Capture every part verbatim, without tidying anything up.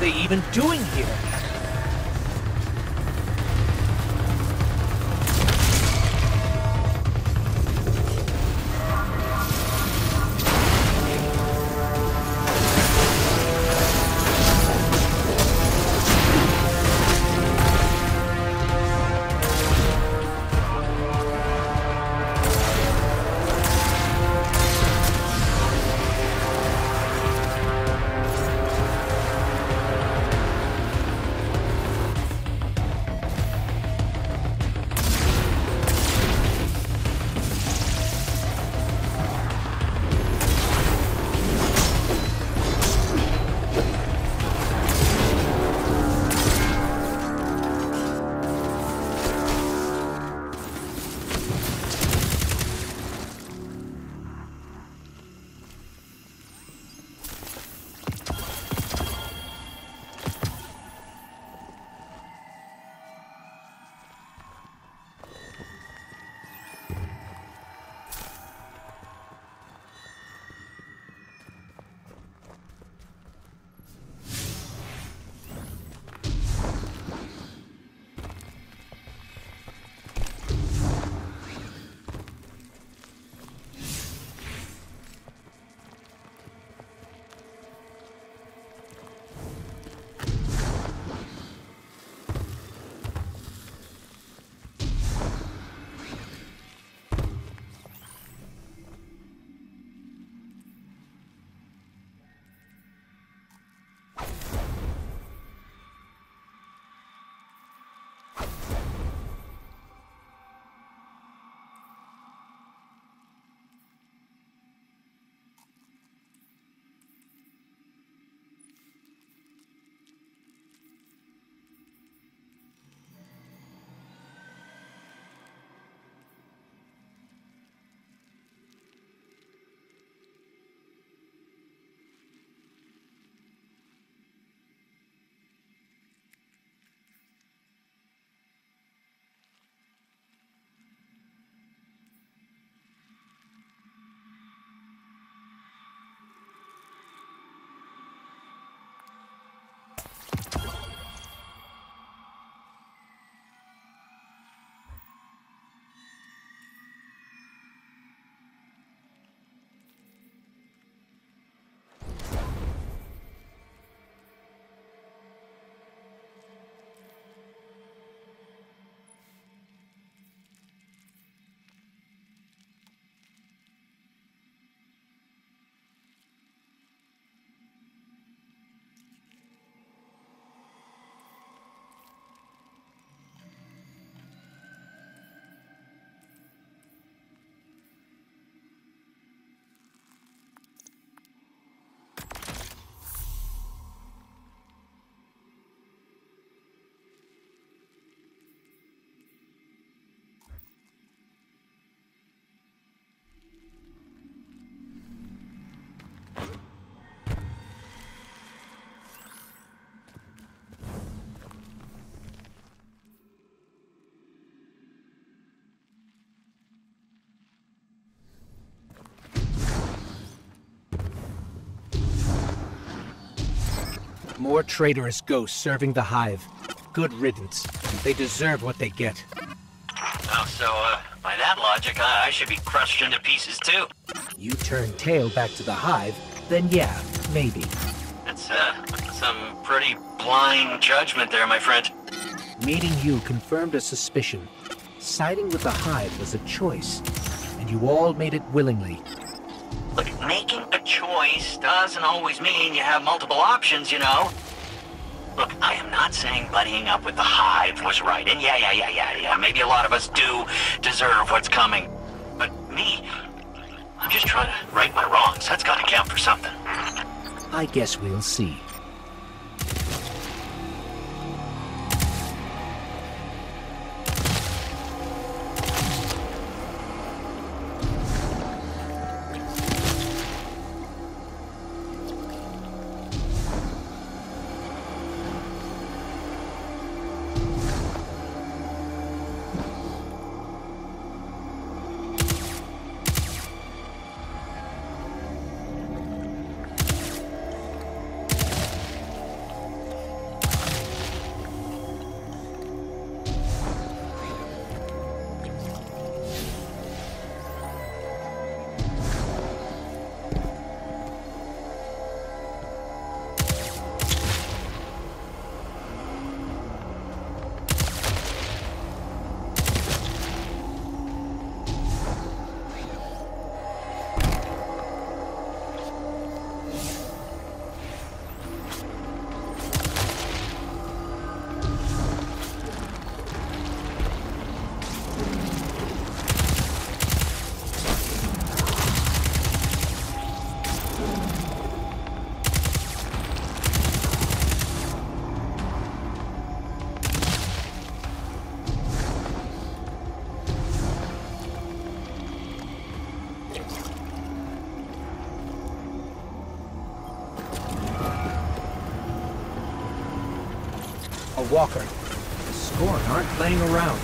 they even doing here? More traitorous ghosts serving the Hive. Good riddance. They deserve what they get. Oh, so, uh, by that logic, I, I should be crushed into pieces too. You turn tail back to the Hive, then yeah, maybe. That's, uh, some pretty blind judgment there, my friend. Meeting you confirmed a suspicion. Siding with the Hive was a choice, and you all made it willingly. Look, making a choice doesn't always mean you have multiple options, you know? Look, I am not saying buddying up with the Hive was right, and yeah, yeah, yeah, yeah, yeah, maybe a lot of us do deserve what's coming. But me, I'm just trying to right my wrongs. That's gotta count for something. I guess we'll see. A walker. The Scorn aren't playing around.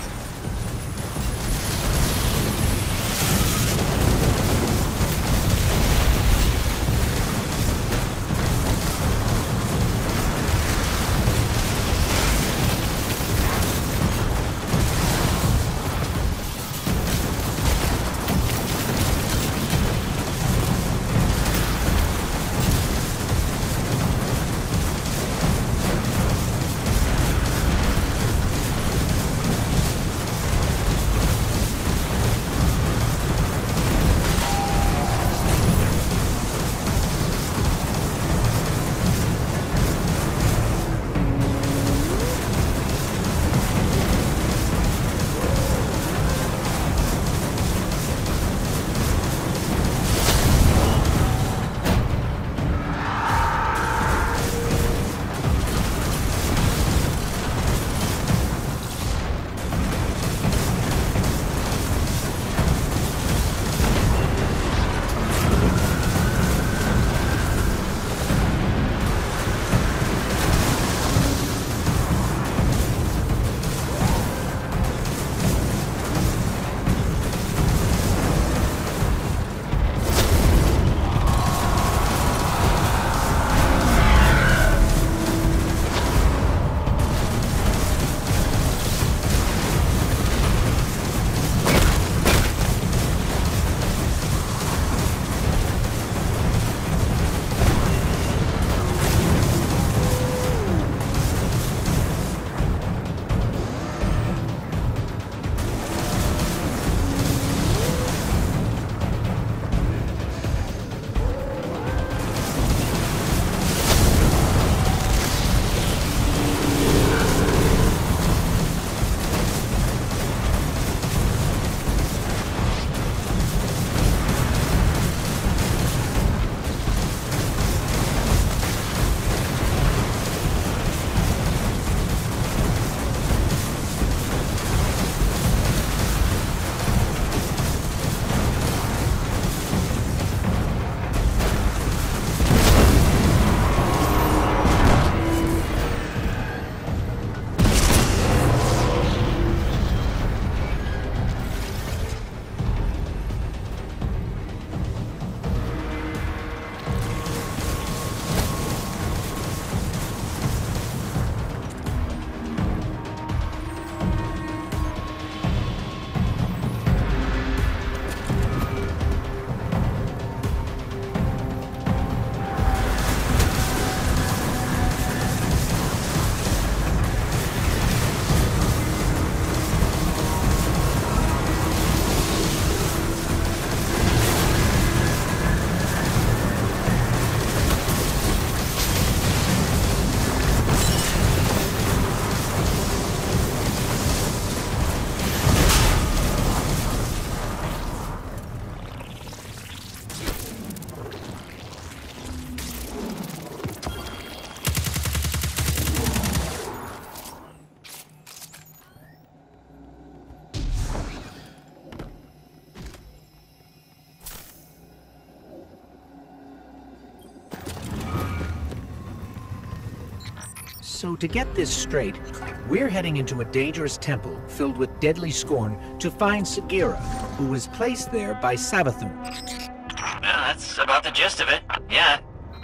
So to get this straight, we're heading into a dangerous temple filled with deadly scorn to find Sagira, who was placed there by Savathun. Well, that's about the gist of it. Yeah.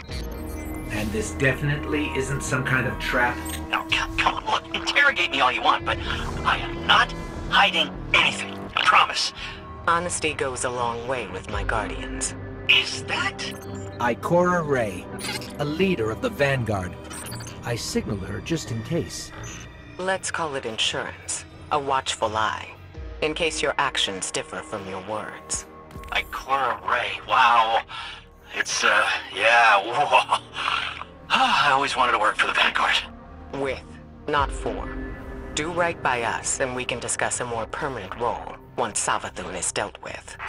And this definitely isn't some kind of trap? Now, come, come on, look, interrogate me all you want, but I am not hiding anything. I promise. Honesty goes a long way with my guardians. Is that... Ikora Ray, a leader of the Vanguard. I signaled her just in case. Let's call it insurance. A watchful eye. In case your actions differ from your words. Ikora Ray, wow. It's, uh, yeah, whoa. I always wanted to work for the Vanguard. With, not for. Do right by us, and we can discuss a more permanent role once Savathun is dealt with.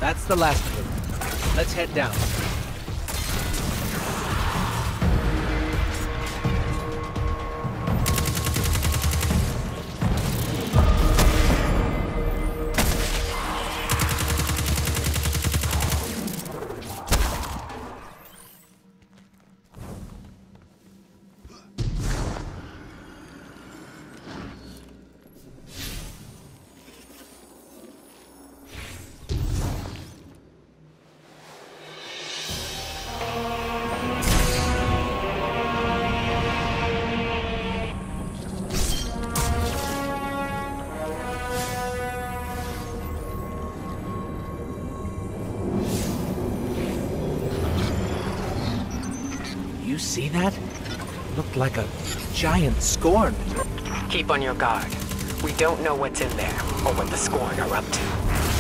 That's the last of them. Let's head down. See that? Looked like a giant scorn. Keep on your guard. We don't know what's in there, or what the Scorn are up to.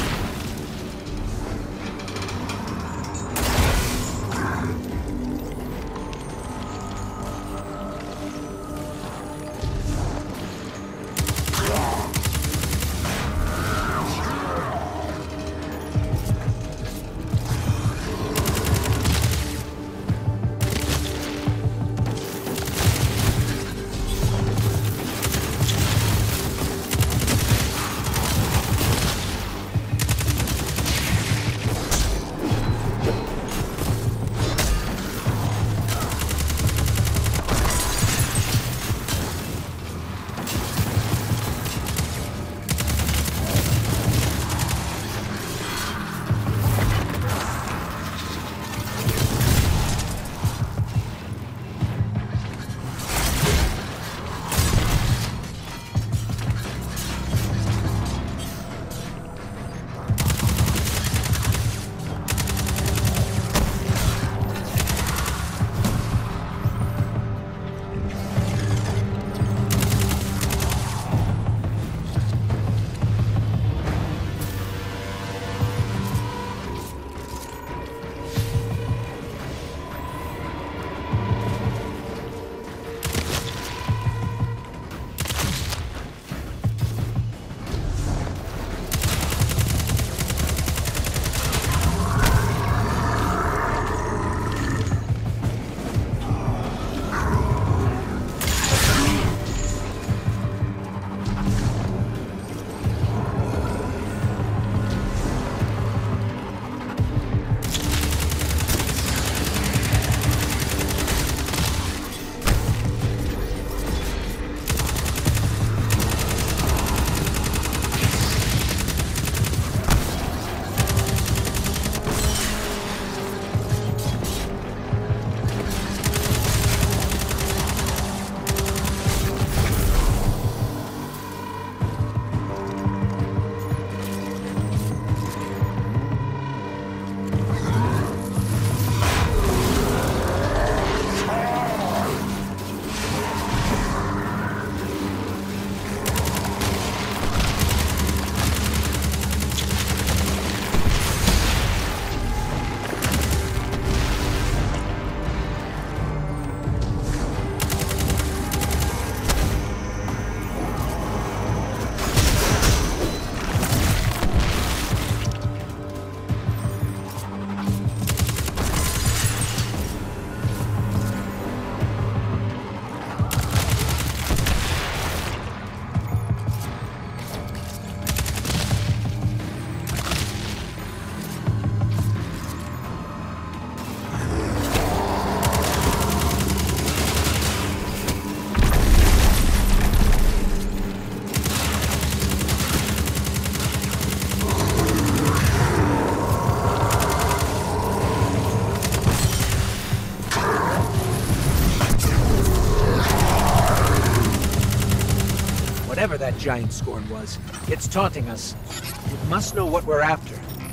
Whatever that giant scorn was, it's taunting us. It must know what we're after.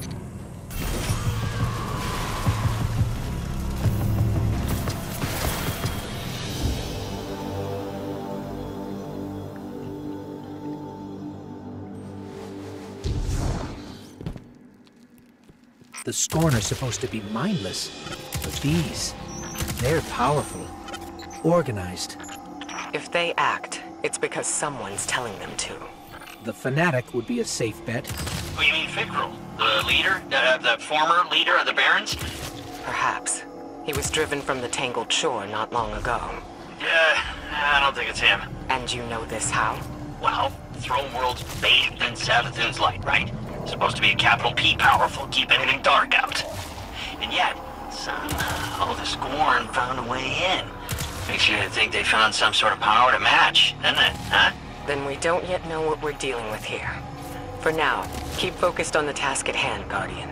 The Scorn are supposed to be mindless, but these, they're powerful, organized. If they act, it's because someone's telling them to. The fanatic would be a safe bet. Oh, you mean Fickrell? The leader? Uh, the former leader of the Barons? Perhaps. He was driven from the Tangled Shore not long ago. Yeah, I don't think it's him. And you know this how? Well, Throne World's bathed in Savathun's light, right? Supposed to be a capital P powerful, keep anything dark out. And yet, somehow the Scorn found a way in. Makes you think they found some sort of power to match, doesn't it, huh? Then we don't yet know what we're dealing with here. For now, keep focused on the task at hand, Guardian.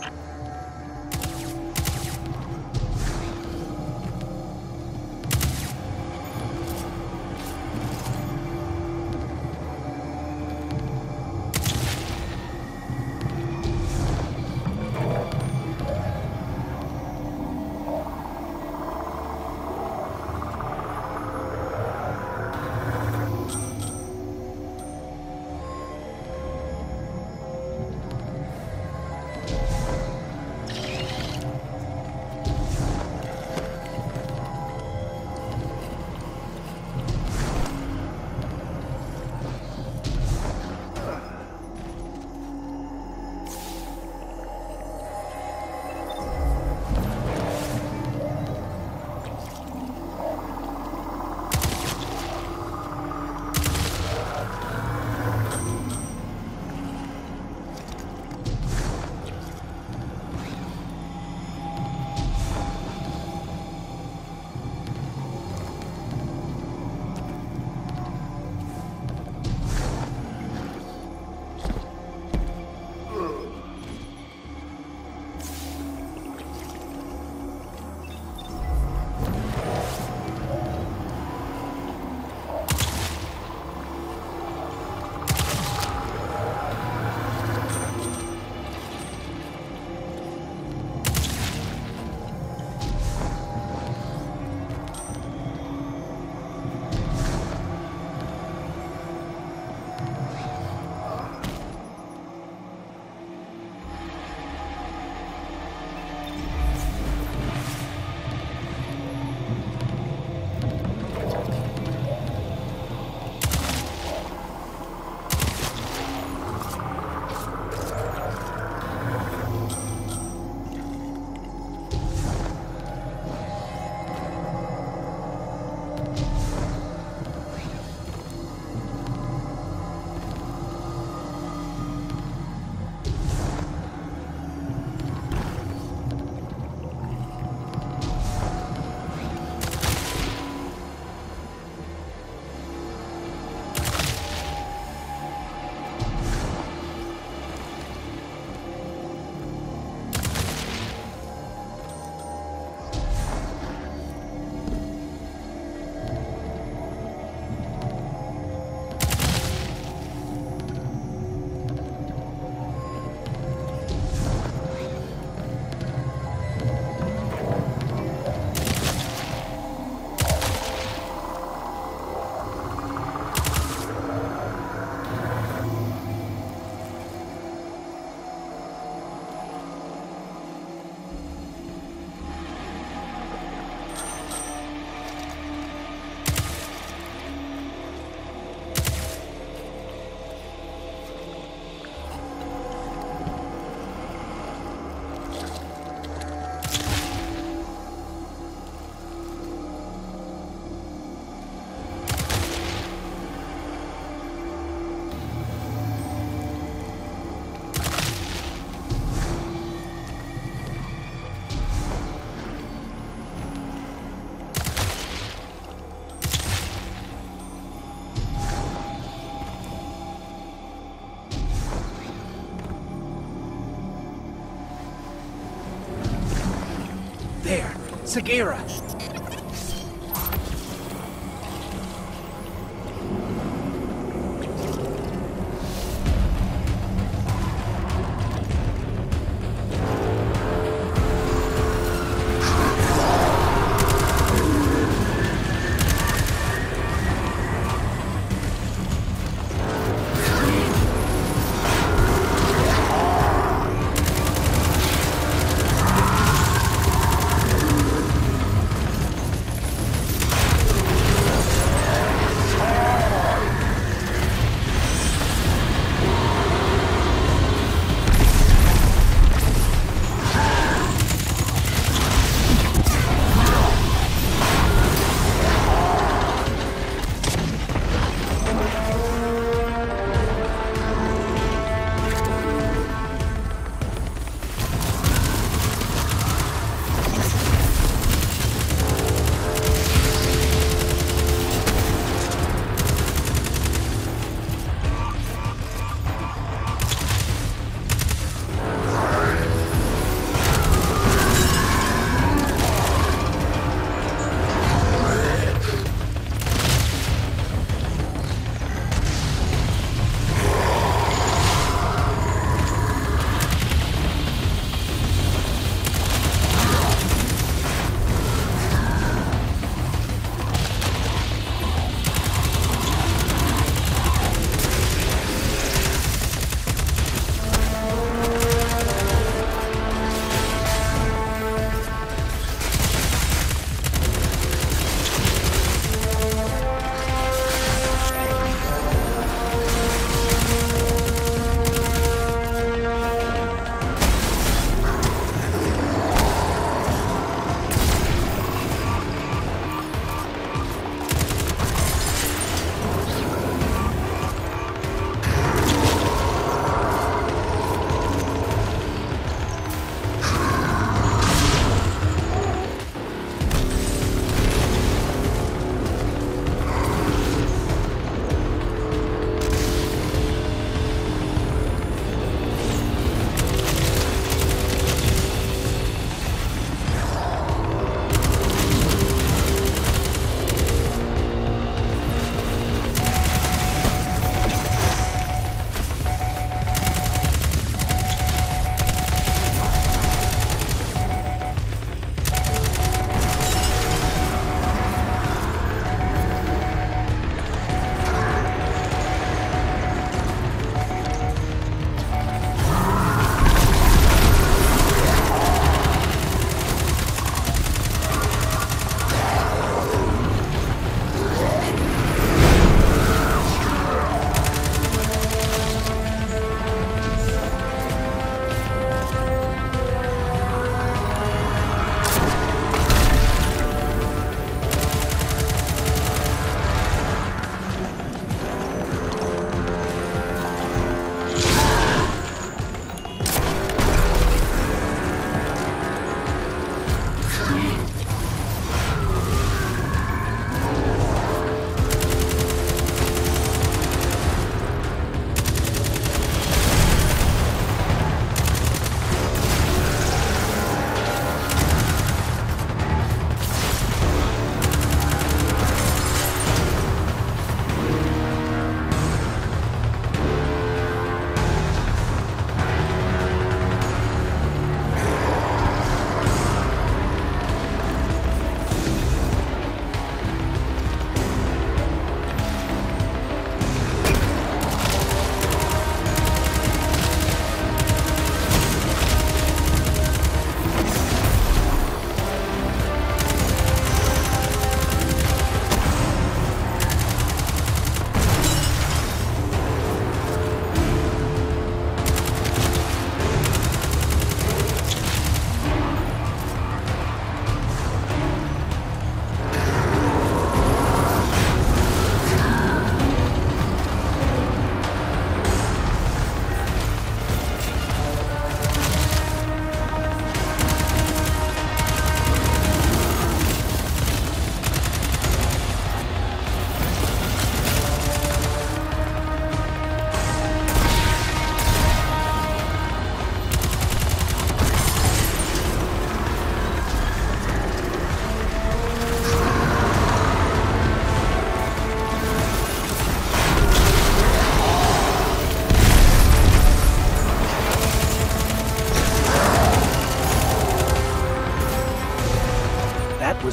There, Sagira.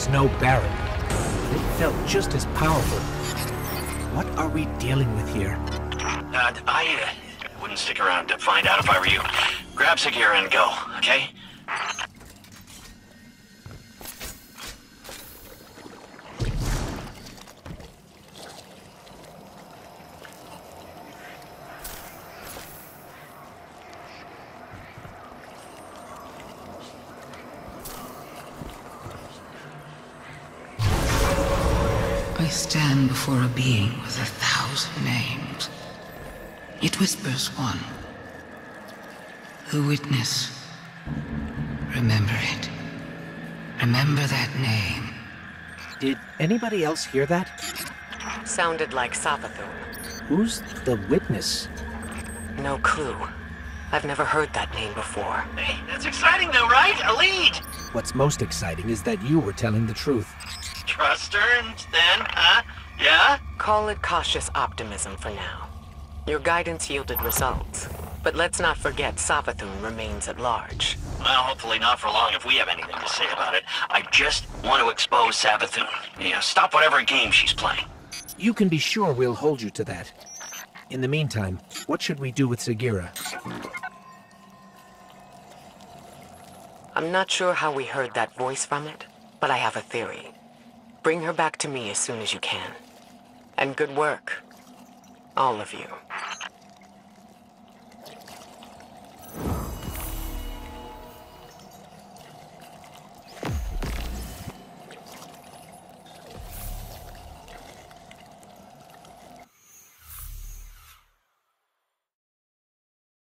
snow barren. It felt just as powerful. What are we dealing with here? Uh, I uh, wouldn't stick around to find out if I were you. Grab Sagira and go, okay? I stand before a being with a thousand names. It whispers one. The witness. Remember it. Remember that name. Did anybody else hear that? Sounded like Savathun. Who's the witness? No clue. I've never heard that name before. Hey, that's exciting though, right? A lead! What's most exciting is that you were telling the truth. Trust her, and then, huh? Yeah? Call it cautious optimism for now. Your guidance yielded results. But let's not forget Savathun remains at large. Well, hopefully not for long if we have anything to say about it. I just want to expose Savathun. Yeah, stop whatever game she's playing. You can be sure we'll hold you to that. In the meantime, what should we do with Sagira? I'm not sure how we heard that voice from it, but I have a theory. Bring her back to me as soon as you can. And good work. All of you.